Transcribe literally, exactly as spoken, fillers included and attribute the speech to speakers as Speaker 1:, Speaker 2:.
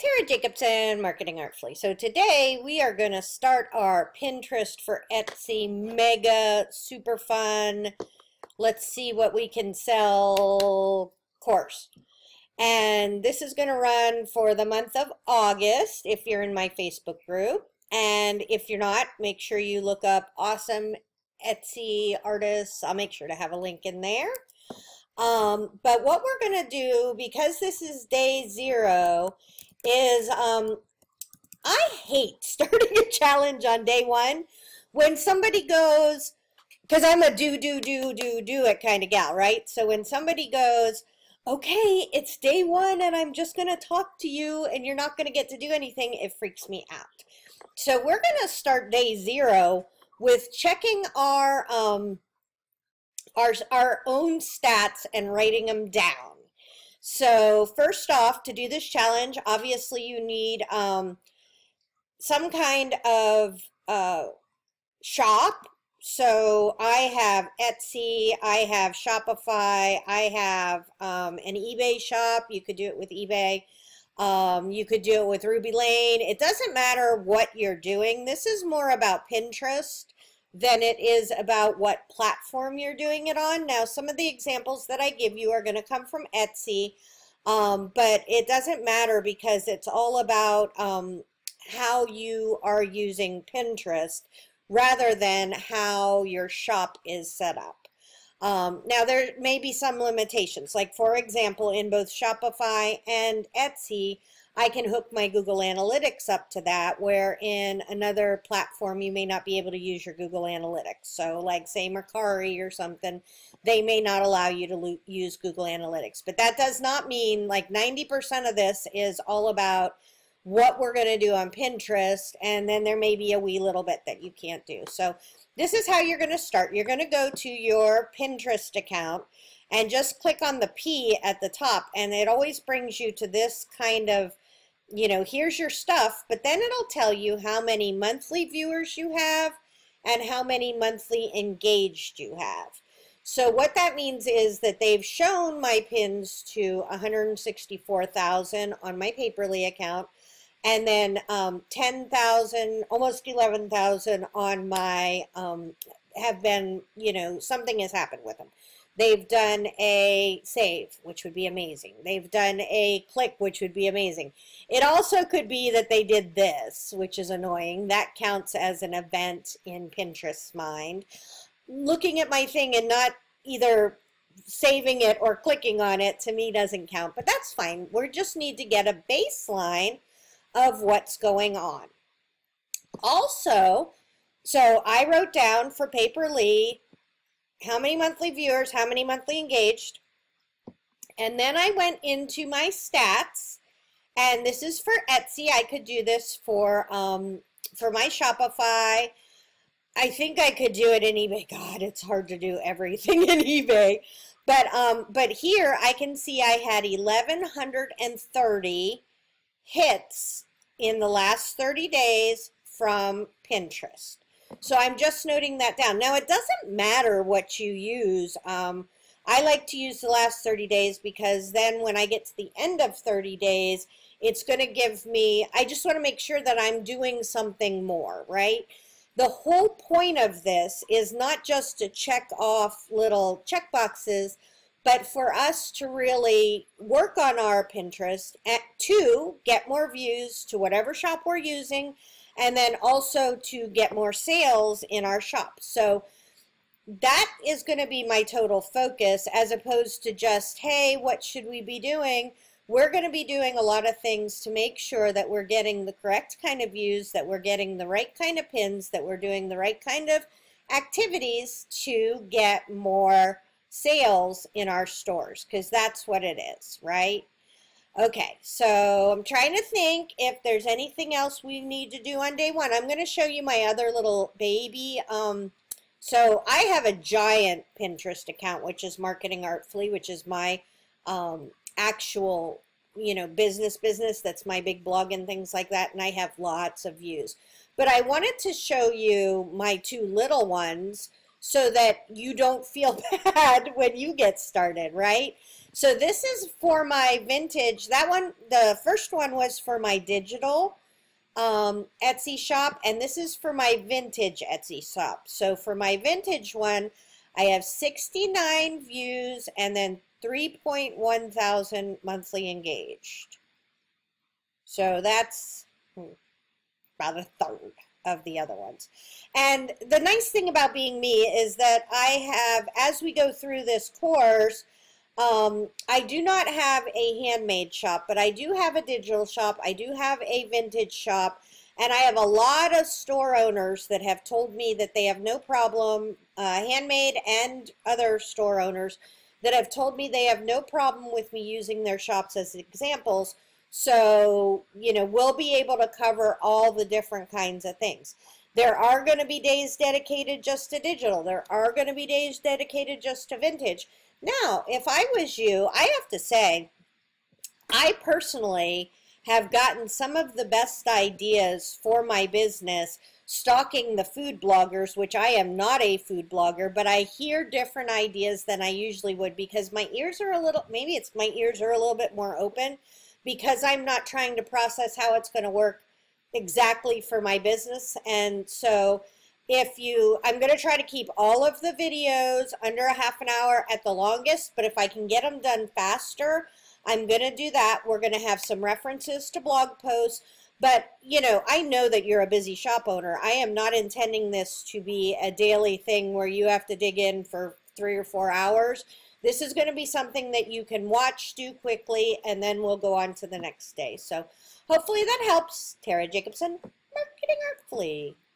Speaker 1: Tara Jacobson, Marketing Artfully. So today we are going to start our Pinterest for Etsy mega super fun. Let's see what we can sell course. And this is going to run for the month of August if you're in my Facebook group. And if you're not, make sure you look up awesome Etsy artists. I'll make sure to have a link in there. Um, but what we're going to do, because this is day zero, is um, I hate starting a challenge on day one when somebody goes, because I'm a do, do, do, do, do it kind of gal, right? So when somebody goes, okay, it's day one and I'm just going to talk to you and you're not going to get to do anything, it freaks me out. So we're going to start day zero with checking our, um, our, our own stats and writing them down. So first off, to do this challenge, obviously you need um, some kind of uh, shop. So I have Etsy, I have Shopify, I have um, an eBay shop. You could do it with eBay. Um, you could do it with Ruby Lane. It doesn't matter what you're doing. This is more about Pinterest than it is about what platform you're doing it on. Now, some of the examples that I give you are going to come from Etsy, um, but it doesn't matter because it's all about um, how you are using Pinterest rather than how your shop is set up. Um, now, there may be some limitations. Like, for example, in both Shopify and Etsy, I can hook my Google Analytics up to that, where in another platform you may not be able to use your Google Analytics. So like say Mercari or something, they may not allow you to use Google Analytics. But that does not mean, like ninety percent of this is all about what we're going to do on Pinterest, and then there may be a wee little bit that you can't do. So this is how you're going to start. You're going to go to your Pinterest account and just click on the P at the top, and it always brings you to this kind of, you know, here's your stuff, but then it'll tell you how many monthly viewers you have and how many monthly engaged you have. So what that means is that they've shown my pins to one hundred sixty-four thousand on my Paperly account, and then um, ten thousand, almost eleven thousand on my, um, have been, you know, something has happened with them. They've done a save, which would be amazing. They've done a click, which would be amazing. It also could be that they did this, which is annoying. That counts as an event in Pinterest's mind. Looking at my thing and not either saving it or clicking on it, to me, doesn't count. But that's fine. We just need to get a baseline of what's going on. Also, so I wrote down for Paperly how many monthly viewers, how many monthly engaged, and then I went into my stats, and this is for Etsy. I could do this for um, for my Shopify. I think I could do it in eBay. God, it's hard to do everything in eBay, but um, but here I can see I had eleven thirty hits in the last thirty days from Pinterest. So I'm just noting that down. Now, it doesn't matter what you use. Um, I like to use the last thirty days because then when I get to the end of thirty days, it's going to give me, I just want to make sure that I'm doing something more, right? The whole point of this is not just to check off little check boxes, but for us to really work on our Pinterest at, to get more views to whatever shop we're using, and then also to get more sales in our shop. So that is going to be my total focus, as opposed to just, hey, what should we be doing? We're going to be doing a lot of things to make sure that we're getting the correct kind of views, that we're getting the right kind of pins, that we're doing the right kind of activities to get more sales in our stores, because that's what it is, right? Okay, so I'm trying to think if there's anything else we need to do on day one. I'm going to show you my other little baby. Um, so I have a giant Pinterest account, which is Marketing Artfully, which is my um, actual, you know, business business. That's my big blog and things like that, and I have lots of views. But I wanted to show you my two little ones so that you don't feel bad when you get started, right? So this is for my vintage. That one, the first one was for my digital um, Etsy shop, and this is for my vintage Etsy shop. So for my vintage one, I have sixty-nine views and then three point one thousand monthly engaged. So that's hmm, about a third of the other ones. And the nice thing about being me is that I have, as we go through this course, um, I do not have a handmade shop, but I do have a digital shop. I do have a vintage shop. And I have a lot of store owners that have told me that they have no problem, uh, handmade and other store owners that have told me they have no problem with me using their shops as examples. So, you know, we'll be able to cover all the different kinds of things. There are going to be days dedicated just to digital. There are going to be days dedicated just to vintage. Now, if I was you, I have to say, I personally have gotten some of the best ideas for my business stalking the food bloggers, which I am not a food blogger, but I hear different ideas than I usually would because my ears are a little, maybe it's my ears are a little bit more open because I'm not trying to process how it's going to work exactly for my business. And so if you, I'm going to try to keep all of the videos under a half an hour at the longest, but if I can get them done faster, I'm going to do that. We're going to have some references to blog posts, but you know, I know that you're a busy shop owner. I am not intending this to be a daily thing where you have to dig in for three or four hours. This is going to be something that you can watch, do quickly, and then we'll go on to the next day. So hopefully that helps. Tara Jacobson, Marketing Artfully.